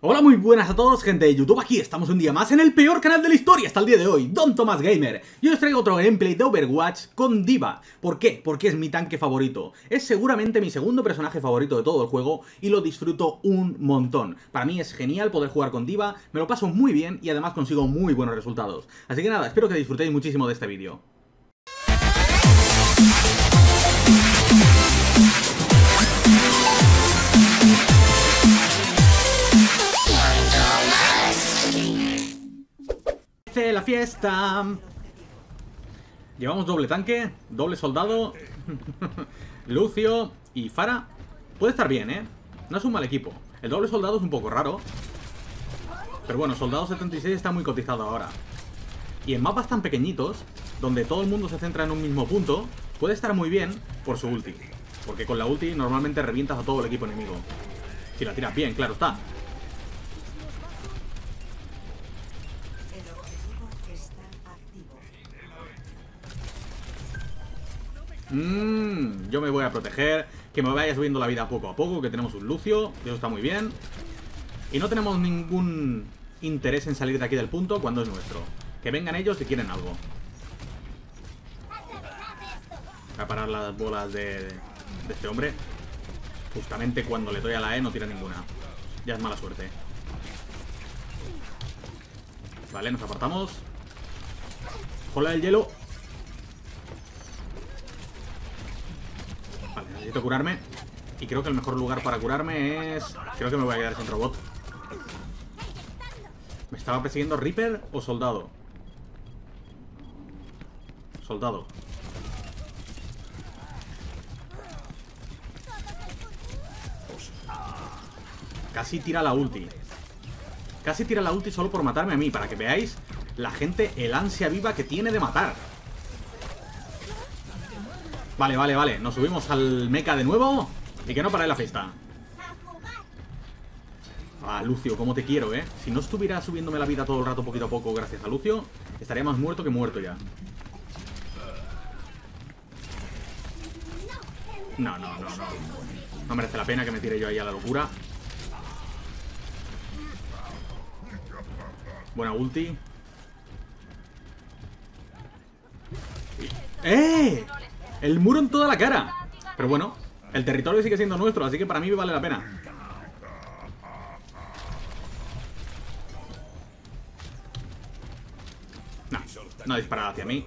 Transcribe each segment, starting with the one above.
Hola, muy buenas a todos, gente de YouTube. Aquí estamos un día más en el peor canal de la historia hasta el día de hoy, Don Tomás Gamer. Y os traigo otro gameplay de Overwatch con D.Va. ¿Por qué? Porque es mi tanque favorito. Es seguramente mi segundo personaje favorito de todo el juego y lo disfruto un montón. Para mí es genial poder jugar con D.Va, me lo paso muy bien y además consigo muy buenos resultados. Así que nada, espero que disfrutéis muchísimo de este vídeo. La fiesta. Llevamos doble tanque, doble soldado, Lucio y Pharah. Puede estar bien, ¿eh? No es un mal equipo. El doble soldado es un poco raro, pero bueno, soldado 76 está muy cotizado ahora. Y en mapas tan pequeñitos, donde todo el mundo se centra en un mismo punto, puede estar muy bien por su ulti. Porque con la ulti normalmente revientas a todo el equipo enemigo. Si la tiras bien, claro está. Yo me voy a proteger. Que me vaya subiendo la vida poco a poco. Que tenemos un Lucio, eso está muy bien. Y no tenemos ningún interés en salir de aquí del punto cuando es nuestro. Que vengan ellos si quieren algo. Voy a parar las bolas de este hombre. Justamente cuando le doy a la E no tira ninguna. Ya es mala suerte. Vale, nos apartamos. Jola del hielo. Vale, necesito curarme. Y creo que el mejor lugar para curarme es... Creo que me voy a quedar sin robot. ¿Me estaba persiguiendo Reaper o Soldado? Soldado. Casi tira la ulti. Casi tira la ulti solo por matarme a mí. Para que veáis la gente, el ansia viva que tiene de matar. Vale, vale, vale. Nos subimos al mecha de nuevo. Y que no pare la fiesta. Ah, Lucio, cómo te quiero, ¿eh? Si no estuviera subiéndome la vida todo el rato poquito a poco gracias a Lucio, estaría más muerto que muerto ya. No, no, no, no. No merece la pena que me tire yo ahí a la locura. Buena ulti. ¡Eh! El muro en toda la cara. Pero bueno, el territorio sigue siendo nuestro, así que para mí vale la pena. No, no dispara hacia mí.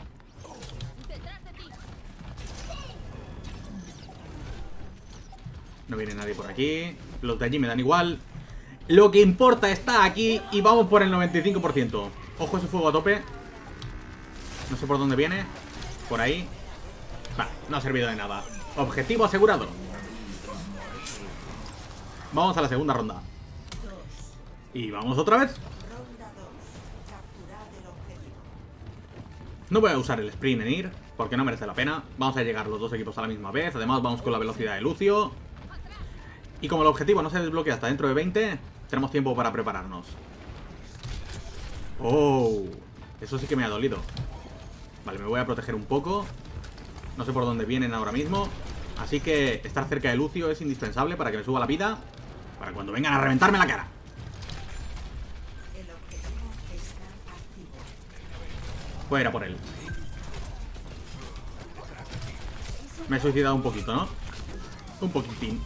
No viene nadie por aquí. Los de allí me dan igual. Lo que importa está aquí y vamos por el 95%. Ojo ese fuego a tope. No sé por dónde viene. Por ahí. Vale, no ha servido de nada. Objetivo asegurado. Vamos a la segunda ronda. Y vamos otra vez. No voy a usar el sprint en ir, porque no merece la pena. Vamos a llegar los dos equipos a la misma vez. Además vamos con la velocidad de Lucio. Y como el objetivo no se desbloquea hasta dentro de 20, tenemos tiempo para prepararnos. Oh, eso sí que me ha dolido. Vale, me voy a proteger un poco. No sé por dónde vienen ahora mismo. Así que estar cerca de Lucio es indispensable para que me suba la vida. Para cuando vengan a reventarme la cara. Voy a ir a por él. Me he suicidado un poquito, ¿no? Un poquitín.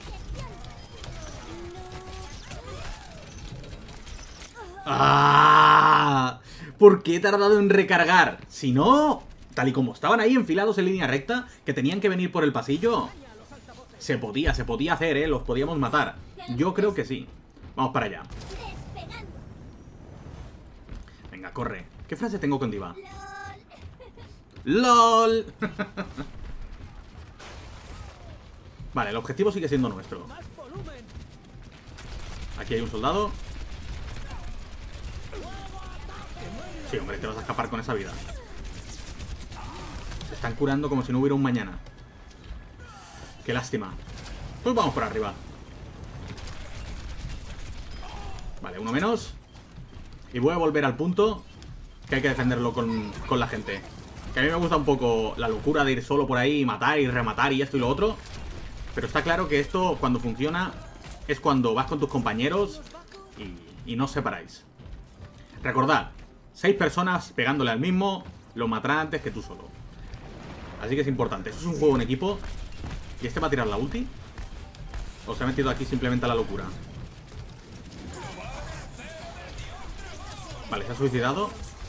¡Ah! ¿Por qué he tardado en recargar? Si no, tal y como estaban ahí enfilados en línea recta, que tenían que venir por el pasillo, se podía hacer, ¿eh? Los podíamos matar. Yo creo que sí. Vamos para allá. Venga, corre. ¿Qué frase tengo con D.Va? ¡LOL! Vale, el objetivo sigue siendo nuestro. Aquí hay un soldado. Sí, hombre, te vas a escapar con esa vida. Se están curando como si no hubiera un mañana. Qué lástima. Pues vamos por arriba. Vale, uno menos. Y voy a volver al punto que hay que defenderlo con la gente. Que a mí me gusta un poco la locura de ir solo por ahí y matar y rematar y esto y lo otro. Pero está claro que esto, cuando funciona, es cuando vas con tus compañeros y no os separáis. Recordad, 6 personas pegándole al mismo lo matarán antes que tú solo. Así que es importante. Esto es un juego en equipo. ¿Y este va a tirar la ulti? ¿O se ha metido aquí simplemente a la locura? Vale, se ha suicidado.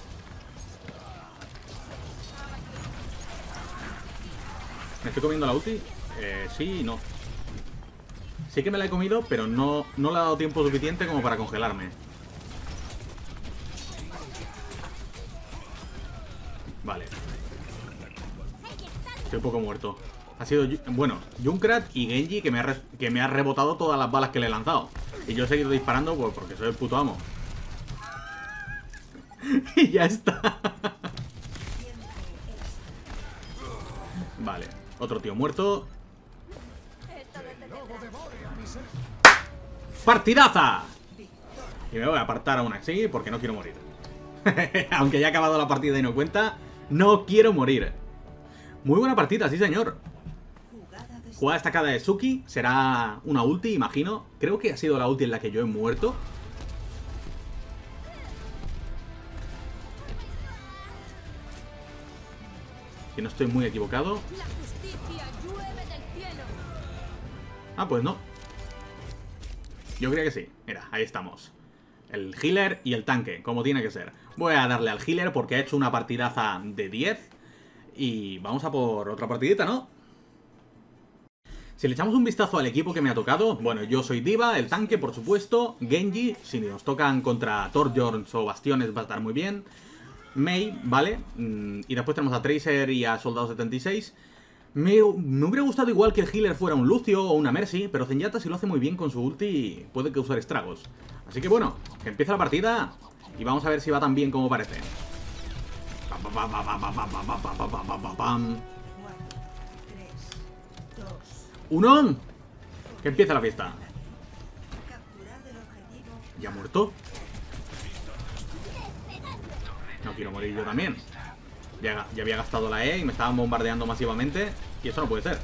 ¿Me estoy comiendo la ulti? Sí y no. Sí que me la he comido, pero no le ha dado tiempo suficiente como para congelarme. Vale. Estoy un poco muerto. Ha sido, bueno, Junkrat y Genji que me ha rebotado todas las balas que le he lanzado. Y yo he seguido disparando pues, porque soy el puto amo. Y ya está. Vale, otro tío muerto. ¡Partidaza! Y me voy a apartar aún así porque no quiero morir. Aunque ya he acabado la partida y no cuenta, no quiero morir. Muy buena partida, sí señor. Jugada destacada de Suki. Será una ulti, imagino. Creo que ha sido la ulti en la que yo he muerto. Si no estoy muy equivocado. Ah, pues no. Yo creía que sí. Mira, ahí estamos. El healer y el tanque, como tiene que ser. Voy a darle al healer porque ha hecho una partidaza de 10. Y vamos a por otra partidita, ¿no? Si le echamos un vistazo al equipo que me ha tocado, bueno, yo soy D.Va, el tanque, por supuesto, Genji, si nos tocan contra Torbjorns o Bastiones va a estar muy bien, Mei, ¿vale? Y después tenemos a Tracer y a Soldado 76. Me hubiera gustado igual que el healer fuera un Lucio o una Mercy, pero Zenyatta si lo hace muy bien con su ulti puede causar estragos. Así que bueno, que empiece la partida y vamos a ver si va tan bien como parece. ¡Uno! Que empiece la fiesta. ¿Ya ha muerto? No quiero morir yo también. Ya había gastado la E y me estaban bombardeando masivamente. Y eso no puede ser.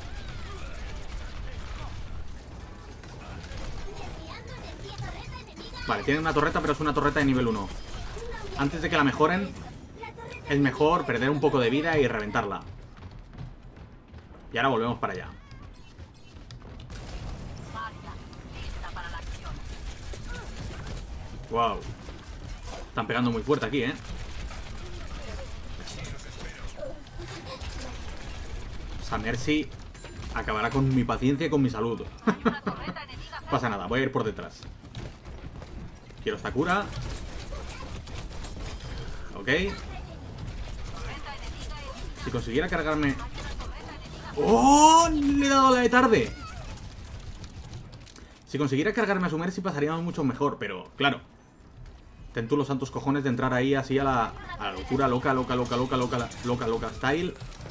Vale, tienen una torreta, pero es una torreta de nivel 1. Antes de que la mejoren, es mejor perder un poco de vida y reventarla. Y ahora volvemos para allá. Wow. Están pegando muy fuerte aquí, ¿eh? Esa Mercy acabará con mi paciencia y con mi salud. No pasa nada, voy a ir por detrás. Quiero esta cura. Ok. Si consiguiera cargarme... ¡Oh! Le he dado la de tarde. Si consiguiera cargarme a su Mercy pasaríamos mucho mejor, pero claro. Ten tú los santos cojones de entrar ahí así a la locura loca style.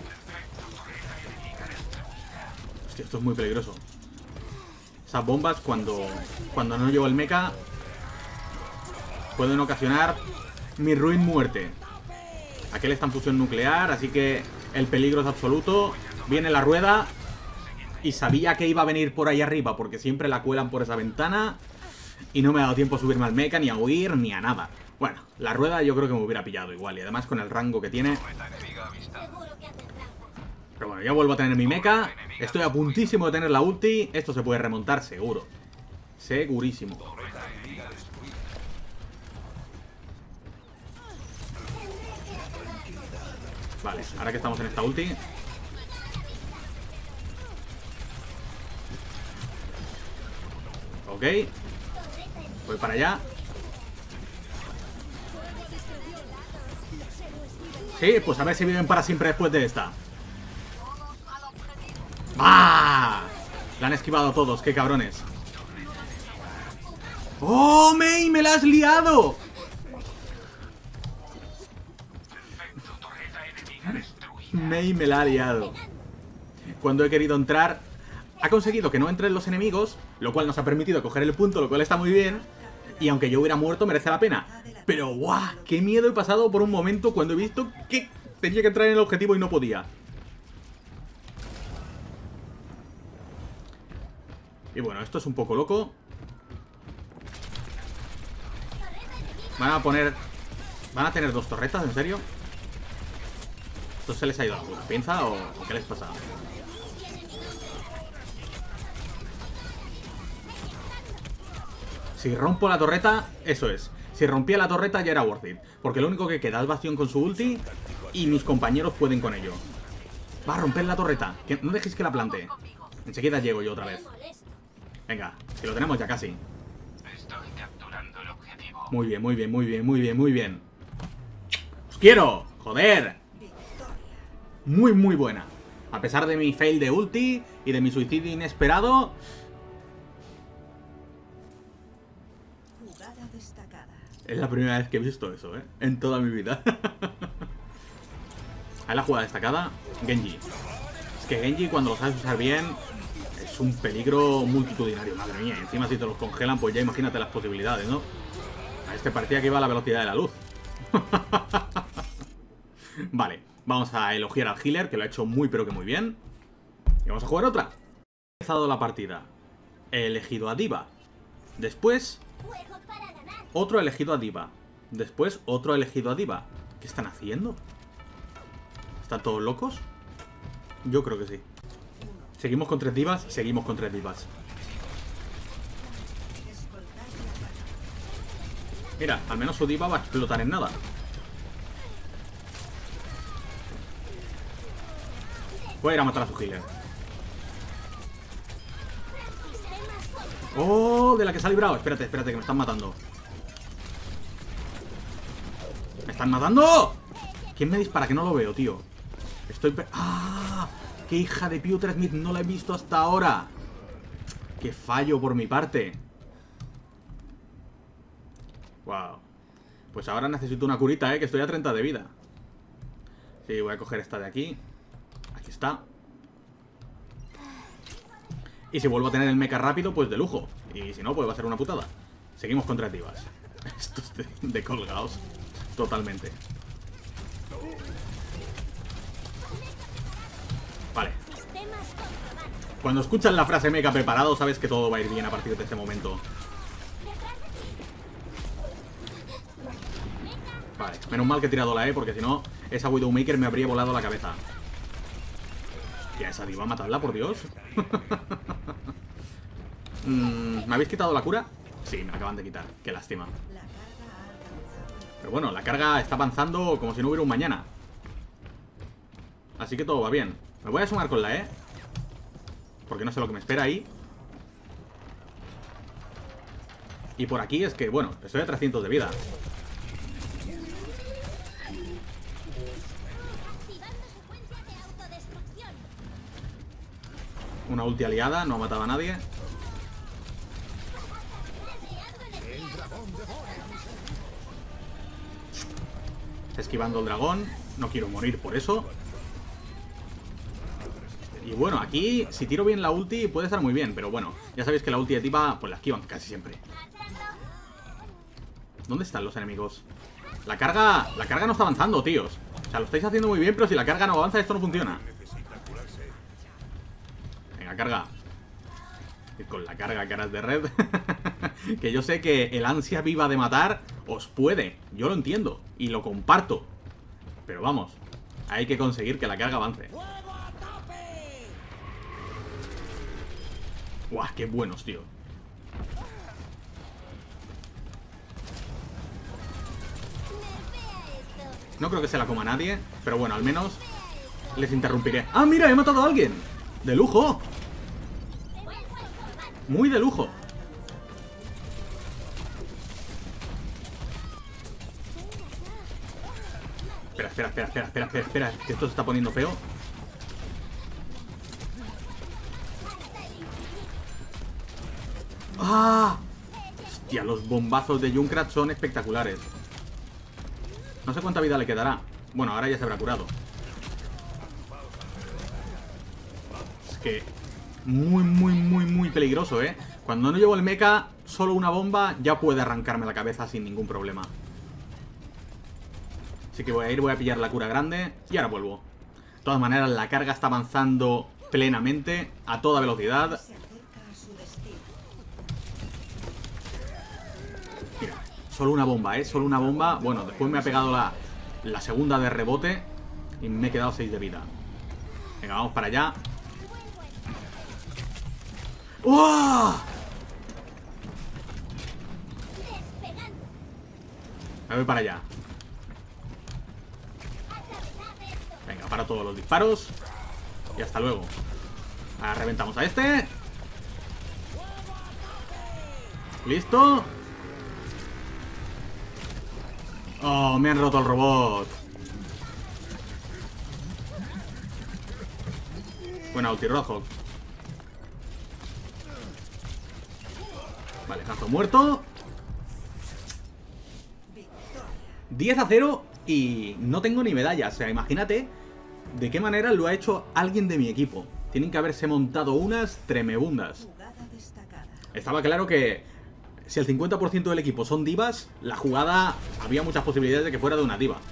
Hostia, esto es muy peligroso. Esas bombas cuando no llevo el mecha pueden ocasionar mi ruin muerte. Aquel está en fusión nuclear, así que el peligro es absoluto. Viene la rueda y sabía que iba a venir por ahí arriba porque siempre la cuelan por esa ventana. Y no me ha dado tiempo a subirme al mecha, ni a huir, ni a nada. Bueno, la rueda yo creo que me hubiera pillado igual. Y además con el rango que tiene. Pero bueno, ya vuelvo a tener mi mecha. Estoy a puntísimo de tener la ulti. Esto se puede remontar seguro. Segurísimo. Vale, ahora que estamos en esta ulti. Ok. Voy para allá. Sí, pues a ver si viven para siempre después de esta. ¡Ah! La han esquivado todos, qué cabrones. ¡Oh, Mei! ¡Me la has liado! Mei me la ha liado. Cuando he querido entrar, ha conseguido que no entren los enemigos, lo cual nos ha permitido coger el punto, lo cual está muy bien. Y aunque yo hubiera muerto, merece la pena. Pero ¡guau! ¡Qué miedo he pasado por un momento cuando he visto que tenía que entrar en el objetivo y no podía! Y bueno, esto es un poco loco. Van a poner... ¿Van a tener dos torretas? ¿En serio? ¿Esto se les ha ido a la puta pinza o qué les pasa? Si rompo la torreta, eso es. Si rompía la torreta ya era worth it. Porque lo único que queda es Bastión con su ulti y mis compañeros pueden con ello. Va a romper la torreta. No dejéis que la plante. Enseguida llego yo otra vez. Venga, que lo tenemos ya casi. Estoy capturando el objetivo. Muy bien, muy bien, muy bien, muy bien, muy bien. ¡Os quiero! ¡Joder! Muy, muy buena. A pesar de mi fail de ulti y de mi suicidio inesperado. Jugada destacada. Es la primera vez que he visto eso, ¿eh? En toda mi vida. Ahí la jugada destacada. Genji. Es que Genji, cuando lo sabes usar bien, es un peligro multitudinario. Madre mía. Encima si te los congelan, pues ya imagínate las posibilidades, ¿no? A este parecía que iba a la velocidad de la luz. Vale. Vamos a elogiar al healer, que lo ha hecho muy pero que muy bien. Y vamos a jugar otra. He empezado la partida. He elegido a D.Va. Después, otro elegido a D.Va. Después, otro elegido a D.Va. ¿Qué están haciendo? ¿Están todos locos? Yo creo que sí. Seguimos con 3 D.Vas, seguimos con 3 D.Vas. Mira, al menos su D.Va va a explotar en nada. Voy a ir a matar a su healer. ¡Oh! De la que se ha librado. Espérate, espérate, que me están matando. ¡Me están matando! ¿Quién me dispara? Que no lo veo, tío. Estoy... ¡Ah! ¡Qué hija de Piotr Smith! No la he visto hasta ahora. ¡Qué fallo por mi parte! Wow. Pues ahora necesito una curita, que estoy a 30 de vida. Sí, voy a coger esta de aquí. Aquí está. Y si vuelvo a tener el mecha rápido, pues de lujo. Y si no, pues va a ser una putada. Seguimos con 3 D.Vas. Esto es de colgados. Totalmente. Vale. Cuando escuchas la frase mecha preparado, sabes que todo va a ir bien a partir de ese momento. Vale, menos mal que he tirado la E, porque si no, esa Widowmaker me habría volado la cabeza. Tía, esa D.Va, matarla, por Dios. ¿Me habéis quitado la cura? Sí, me acaban de quitar. Qué lástima. Pero bueno, la carga está avanzando como si no hubiera un mañana. Así que todo va bien. Me voy a sumar con la E, porque no sé lo que me espera ahí. Y por aquí es que, bueno, estoy a 300 de vida. Una ulti aliada, no ha matado a nadie. Esquivando el dragón. No quiero morir por eso. Y bueno, aquí si tiro bien la ulti puede estar muy bien. Pero bueno, ya sabéis que la ulti de D.Va pues la esquivan casi siempre. ¿Dónde están los enemigos? La carga no está avanzando, tíos. O sea, lo estáis haciendo muy bien, pero si la carga no avanza, esto no funciona. Venga, carga. Y con la carga, caras de red. Que yo sé que el ansia viva de matar os puede. Yo lo entiendo y lo comparto. Pero vamos, hay que conseguir que la carga avance. ¡Guau! ¡Qué buenos, tío! No creo que se la coma nadie, pero bueno, al menos les interrumpiré. ¡Ah, mira! ¡He matado a alguien! ¡De lujo! Muy de lujo. Espera, que esto se está poniendo feo. ¡Ah! Hostia, los bombazos de Junkrat son espectaculares. No sé cuánta vida le quedará. Bueno, ahora ya se habrá curado. Es que... muy peligroso, ¿eh? Cuando no llevo el mecha, solo una bomba ya puede arrancarme la cabeza sin ningún problema. Así que voy a ir, voy a pillar la cura grande y ahora vuelvo. De todas maneras, la carga está avanzando plenamente, a toda velocidad. Mira, Solo una bomba, solo una bomba. Bueno, después me ha pegado la segunda de rebote y me he quedado 6 de vida. Venga, vamos para allá. ¡Oh! Me voy para allá. Venga, para todos los disparos. Y hasta luego. Ahora reventamos a este. ¿Listo? Oh, me han roto el robot. Buena ulti rojo. Vale, Hanzo muerto. 10-0 y no tengo ni medallas. O sea, imagínate de qué manera lo ha hecho alguien de mi equipo. Tienen que haberse montado unas tremebundas. Estaba claro que si el 50% del equipo son divas, la jugada había muchas posibilidades de que fuera de una diva.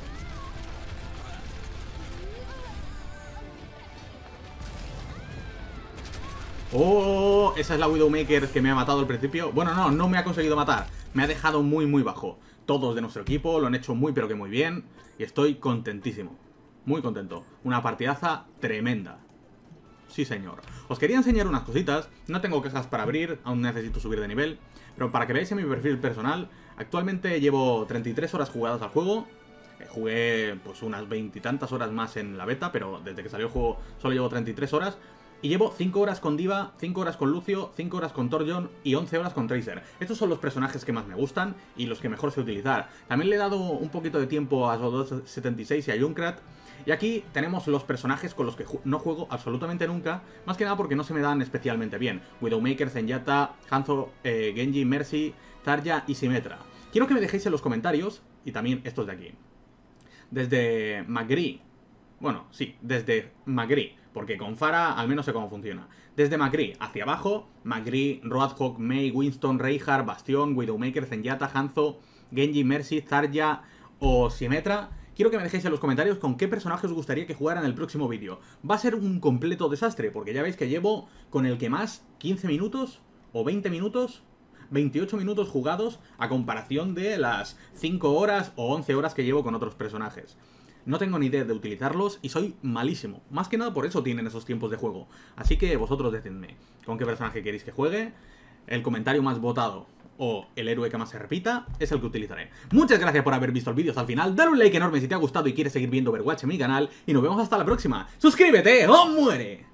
Oh, esa es la Widowmaker que me ha matado al principio. Bueno, no me ha conseguido matar. Me ha dejado muy, muy bajo. Todos de nuestro equipo lo han hecho muy, pero que muy bien. Y estoy contentísimo. Muy contento. Una partidaza tremenda. Sí, señor. Os quería enseñar unas cositas. No tengo quejas para abrir. Aún necesito subir de nivel. Pero para que veáis en mi perfil personal, actualmente llevo 33 horas jugadas al juego. Jugué pues unas 20 y tantas horas más en la beta, pero desde que salió el juego solo llevo 33 horas. Y llevo 5 horas con Diva, 5 horas con Lucio, 5 horas con Torjon y 11 horas con Tracer. Estos son los personajes que más me gustan y los que mejor sé utilizar. También le he dado un poquito de tiempo a Zo276 y a Junkrat. Y aquí tenemos los personajes con los que no juego absolutamente nunca, más que nada porque no se me dan especialmente bien. Widowmaker, Zenyatta, Hanzo, Genji, Mercy, Zarya y Symmetra. Quiero que me dejéis en los comentarios, y también estos de aquí. Desde McCree, bueno, sí, desde McCree, porque con Pharah al menos sé cómo funciona. Desde McCree hacia abajo, McCree, Roadhog, Mei, Winston, Reinhardt, Bastion, Widowmaker, Zenyatta, Hanzo, Genji, Mercy, Zarya o Symmetra. Quiero que me dejéis en los comentarios con qué personaje os gustaría que jugara en el próximo vídeo. Va a ser un completo desastre, porque ya veis que llevo con el que más 15 minutos o 20 minutos, 28 minutos jugados a comparación de las 5 horas o 11 horas que llevo con otros personajes. No tengo ni idea de utilizarlos y soy malísimo. Más que nada por eso tienen esos tiempos de juego. Así que vosotros decidme con qué personaje queréis que juegue. El comentario más votado o el héroe que más se repita es el que utilizaré. Muchas gracias por haber visto el vídeo hasta el final. Dale un like enorme si te ha gustado y quieres seguir viendo Overwatch en mi canal. Y nos vemos hasta la próxima. ¡Suscríbete o muere!